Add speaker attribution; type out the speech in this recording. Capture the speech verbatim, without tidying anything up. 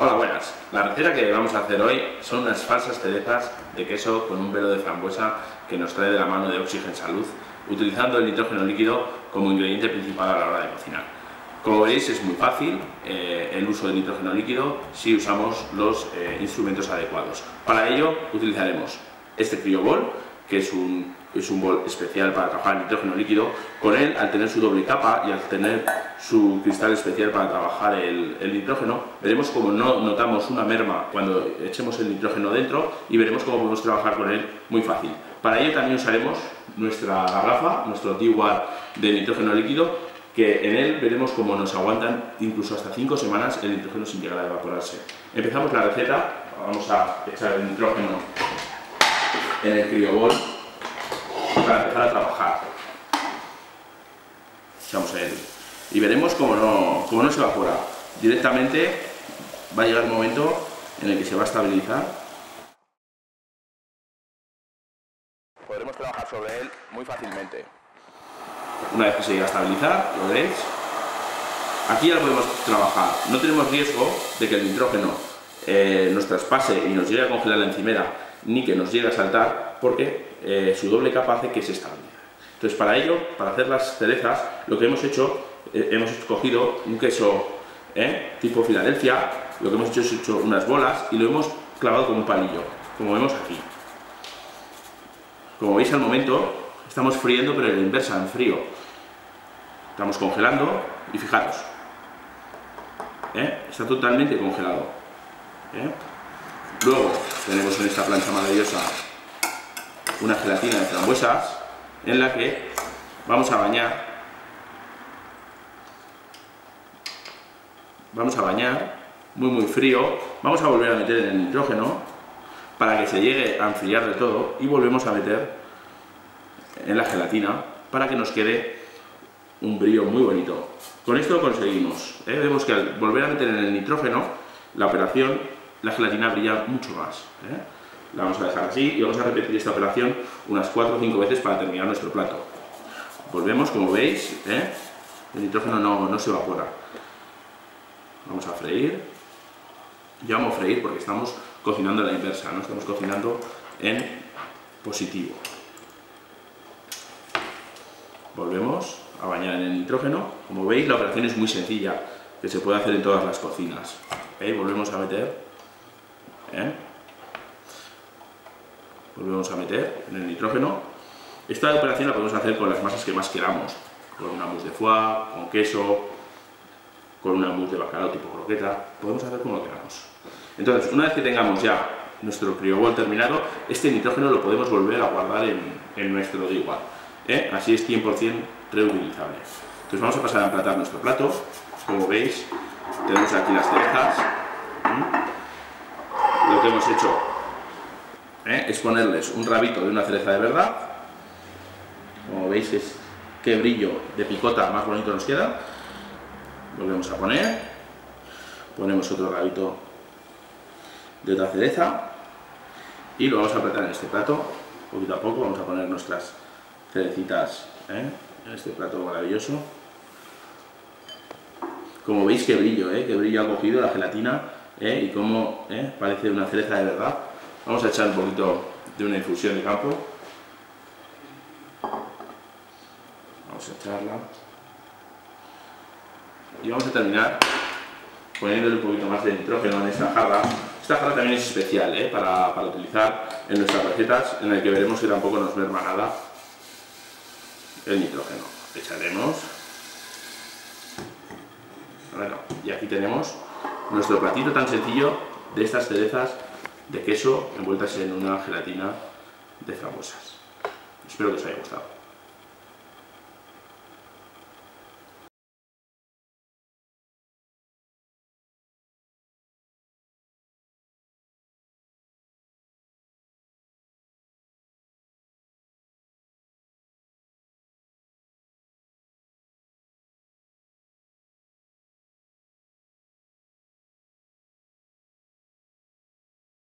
Speaker 1: Hola, buenas. La receta que vamos a hacer hoy son unas falsas cerezas de queso con un velo de frambuesa que nos trae de la mano de Oxygen Salud, utilizando el nitrógeno líquido como ingrediente principal a la hora de cocinar. Como veis, es muy fácil eh, el uso del nitrógeno líquido si usamos los eh, instrumentos adecuados. Para ello utilizaremos este CryoBall, que es un, es un bol especial para trabajar el nitrógeno líquido. Con él, al tener su doble capa y al tener su cristal especial para trabajar el, el nitrógeno, veremos cómo no notamos una merma cuando echemos el nitrógeno dentro y veremos cómo podemos trabajar con él muy fácil. Para ello también usaremos nuestra garrafa, nuestro D-War de nitrógeno líquido, que en él veremos cómo nos aguantan incluso hasta cinco semanas el nitrógeno sin llegar a evaporarse. Empezamos la receta. Vamos a echar el nitrógeno en el CryoBall para empezar a trabajar. Echamos él y veremos cómo no, cómo no se evapora. Directamente va a llegar un momento en el que se va a estabilizar. Podremos trabajar sobre él muy fácilmente. Una vez que se llega a estabilizar, lo veréis, aquí ya lo podemos trabajar. No tenemos riesgo de que el nitrógeno eh, nos traspase y nos llegue a congelar la encimera, ni que nos llegue a saltar, porque eh, su doble capa hace que se estabilice. Entonces, para ello, para hacer las cerezas, lo que hemos hecho, eh, hemos cogido un queso eh, tipo Filadelfia, lo que hemos hecho es hecho unas bolas y lo hemos clavado con un palillo, como vemos aquí. Como veis, al momento estamos friendo, pero en la inversa, en frío. Estamos congelando y fijaros, ¿eh? Está totalmente congelado. ¿eh? Luego tenemos en esta plancha maravillosa una gelatina de frambuesas en la que vamos a bañar, vamos a bañar muy muy frío, vamos a volver a meter en el nitrógeno para que se llegue a enfriar de todo y volvemos a meter en la gelatina para que nos quede un brillo muy bonito. Con esto lo conseguimos. ¿eh? Vemos que al volver a meter en el nitrógeno, la operación, la gelatina brilla mucho más. ¿eh? La vamos a dejar así y vamos a repetir esta operación unas cuatro o cinco veces para terminar nuestro plato. Volvemos, como veis, ¿eh? el nitrógeno no, no se evapora. Vamos a freír. Ya vamos a freír porque estamos cocinando a la inversa, no estamos cocinando en positivo. Volvemos a bañar en el nitrógeno. Como veis, la operación es muy sencilla, que se puede hacer en todas las cocinas. ¿eh? Volvemos a meter, ¿eh? volvemos a meter en el nitrógeno. Esta operación la podemos hacer con las masas que más queramos, con una mousse de foie, con queso, con una mousse de bacalao tipo croqueta, podemos hacer como queramos. Entonces, una vez que tengamos ya nuestro CryoBall terminado, este nitrógeno lo podemos volver a guardar en, en nuestro D-War. ¿Eh? Así es cien por cien reutilizable. Entonces vamos a pasar a emplatar nuestro plato. Como veis, tenemos aquí las cerezas. ¿Mm? Lo que hemos hecho ¿eh? es ponerles un rabito de una cereza de verdad. Como veis, es qué brillo de picota más bonito nos queda. Volvemos a poner. Ponemos otro rabito de otra cereza y lo vamos a apretar en este plato. Poquito a poco vamos a poner nuestras cerecitas ¿eh? en este plato maravilloso. Como veis, qué brillo, ¿eh? qué brillo ha cogido la gelatina ¿eh? y cómo ¿eh? parece una cereza de verdad. Vamos a echar un poquito de una infusión de campo. Vamos a echarla y vamos a terminar poniéndole un poquito más de nitrógeno en esta jarra. Esta jarra también es especial ¿eh? para, para utilizar en nuestras recetas, en la que veremos que tampoco nos merma nada el nitrógeno. Echaremos. Bueno, y aquí tenemos nuestro platito tan sencillo de estas cerezas de queso envueltas en una gelatina de frambuesas. Espero que os haya gustado.